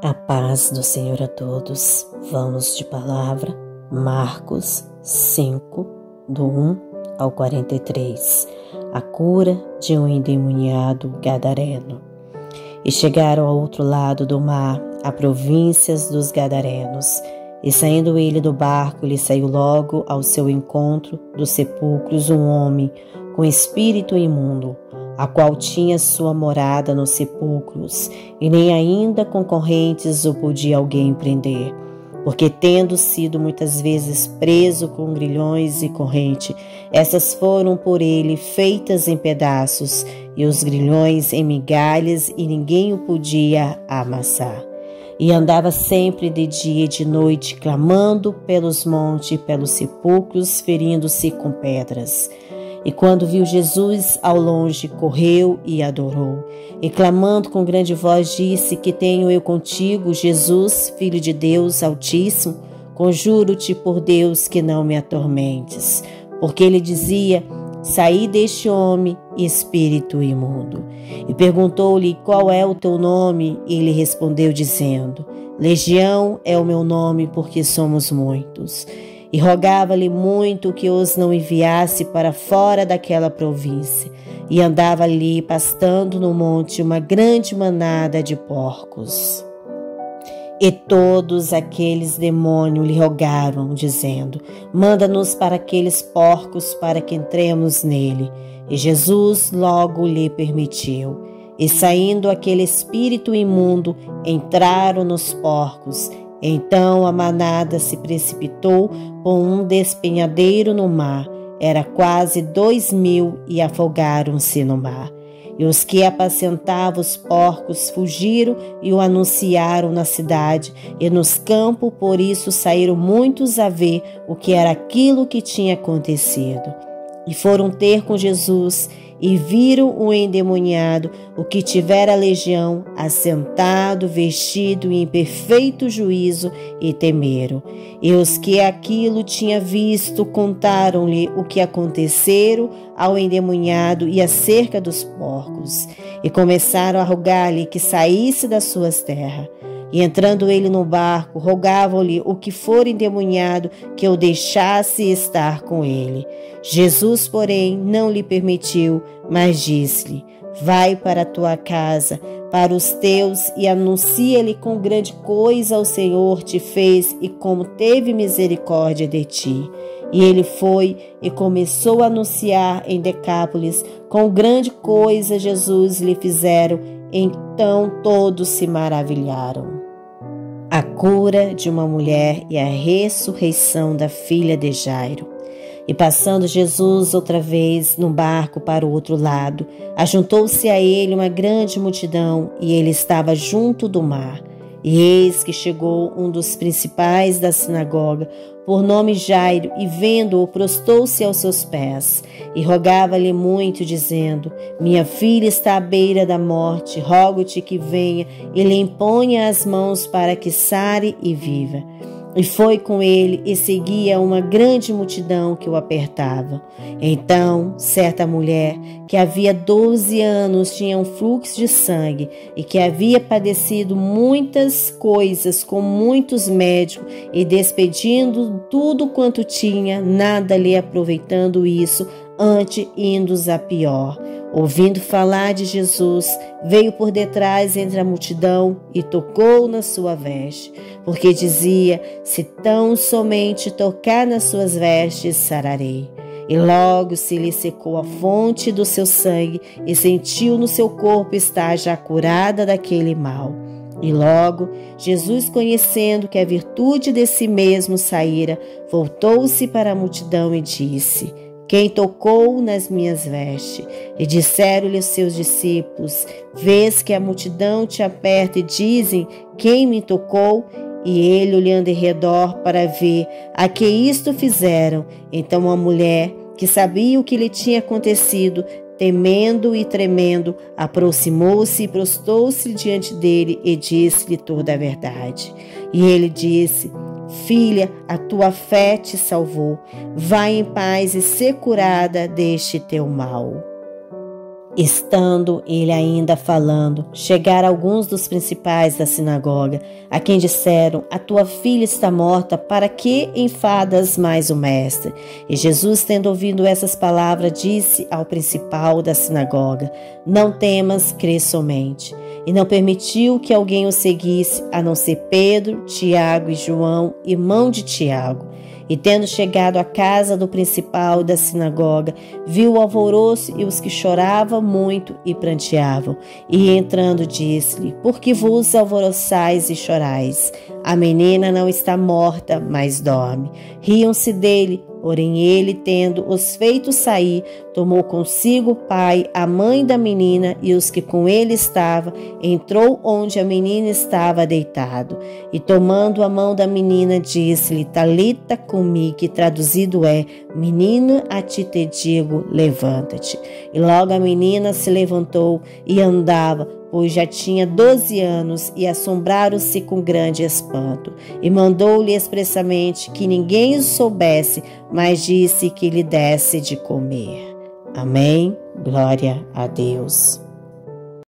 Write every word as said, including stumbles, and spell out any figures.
A paz do Senhor a todos. Vamos de palavra, Marcos cinco, do um ao quarenta e três. A cura de um endemoniado gadareno. E chegaram ao outro lado do mar, a províncias dos gadarenos. E saindo ele do barco, lhe saiu logo ao seu encontro dos sepulcros um homem com espírito imundo, a qual tinha sua morada nos sepulcros, e nem ainda com correntes o podia alguém prender, porque tendo sido muitas vezes preso com grilhões e corrente, essas foram por ele feitas em pedaços, e os grilhões em migalhas, e ninguém o podia amassar. E andava sempre de dia e de noite, clamando pelos montes e pelos sepulcros, ferindo-se com pedras. E quando viu Jesus ao longe, correu e adorou. E clamando com grande voz, disse: Que tenho eu contigo, Jesus, Filho de Deus Altíssimo? Conjuro-te por Deus que não me atormentes. Porque ele dizia: Saí deste homem, espírito imundo. E perguntou-lhe: Qual é o teu nome? E ele respondeu dizendo: Legião é o meu nome, porque somos muitos. E rogava-lhe muito que os não enviasse para fora daquela província. E andava ali pastando no monte uma grande manada de porcos. E todos aqueles demônios lhe rogavam, dizendo: Manda-nos para aqueles porcos, para que entremos nele. E Jesus logo lhe permitiu. E saindo aquele espírito imundo, entraram nos porcos. Então a manada se precipitou por um despenhadeiro no mar. Era quase dois mil e afogaram-se no mar. E os que apacentavam os porcos fugiram e o anunciaram na cidade e nos campos, por isso saíram muitos a ver o que era aquilo que tinha acontecido. E foram ter com Jesus e viram o endemoniado, o que tivera legião, assentado, vestido e em perfeito juízo, e temeram. E os que aquilo tinham visto contaram-lhe o que aconteceram ao endemoniado e acerca dos porcos. E começaram a rogar-lhe que saísse das suas terras. E entrando ele no barco, rogavam-lhe o que for endemoniado que o deixasse estar com ele. Jesus, porém, não lhe permitiu, mas disse-lhe: Vai para a tua casa, para os teus, e anuncia-lhe com grande coisa o Senhor te fez e como teve misericórdia de ti. E ele foi e começou a anunciar em Decápolis com grande coisa Jesus lhe fizeram. Então todos se maravilharam. A cura de uma mulher e a ressurreição da filha de Jairo. E passando Jesus outra vez no barco para o outro lado, ajuntou-se a ele uma grande multidão, e ele estava junto do mar. E eis que chegou um dos principais da sinagoga, por nome Jairo, e vendo-o, prostou-se aos seus pés, e rogava-lhe muito, dizendo: Minha filha está à beira da morte, rogo-te que venha e lhe imponha as mãos para que sare e viva. E foi com ele, e seguia uma grande multidão que o apertava. Então, certa mulher, que havia doze anos tinha um fluxo de sangue, e que havia padecido muitas coisas com muitos médicos, e despedindo tudo quanto tinha, nada lhe aproveitando isso, antes indo a pior. Ouvindo falar de Jesus, veio por detrás entre a multidão e tocou na sua veste, porque dizia: Se tão somente tocar nas suas vestes, sararei. E logo se lhe secou a fonte do seu sangue, e sentiu no seu corpo estar já curada daquele mal. E logo, Jesus, conhecendo que a virtude de si mesmo saíra, voltou-se para a multidão e disse: Quem tocou nas minhas vestes? E disseram-lhe os seus discípulos: Vês que a multidão te aperta e dizem: Quem me tocou? E ele, olhando em redor para ver a que isto fizeram, então a mulher, que sabia o que lhe tinha acontecido, temendo e tremendo, aproximou-se e prostou-se diante dele e disse-lhe toda a verdade. E ele disse: Filha, a tua fé te salvou. Vai em paz e sê curada deste teu mal. Estando ele ainda falando, chegaram alguns dos principais da sinagoga, a quem disseram: a tua filha está morta, para que enfadas mais o mestre? E Jesus, tendo ouvido essas palavras, disse ao principal da sinagoga: não temas, crê somente. E não permitiu que alguém o seguisse, a não ser Pedro, Tiago e João, irmão de Tiago. E tendo chegado à casa do principal da sinagoga, viu o alvoroço e os que choravam muito e pranteavam. E entrando disse-lhe: por que vos alvoroçais e chorais? A menina não está morta, mas dorme. Riam-se dele. Porém ele, tendo os feito sair, tomou consigo o pai, a mãe da menina e os que com ele estavam, entrou onde a menina estava deitado. E tomando a mão da menina, disse-lhe: Talita cumi, que traduzido é: menina, a ti te digo, levanta-te. E logo a menina se levantou e andava, pois já tinha doze anos, e assombraram-se com grande espanto. E mandou-lhe expressamente que ninguém o soubesse, mas disse que lhe desse de comer. Amém? Glória a Deus.